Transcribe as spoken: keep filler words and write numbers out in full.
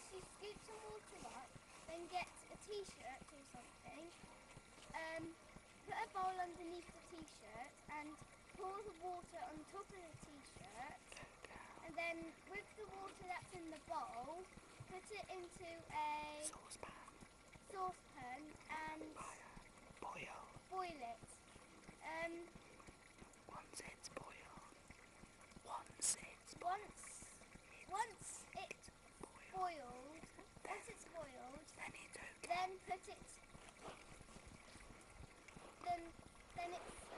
you scoop some water up, then get a t-shirt or something, um, put a bowl underneath the t-shirt and pour the water on top of the t-shirt, and then with the water that's in the bowl, put it into a saucepan, saucepan and boil. boil it. Um, Once it's boiled, once it's once, once it's boiled, once it's boiled, then it's okay. then put it, then, then it's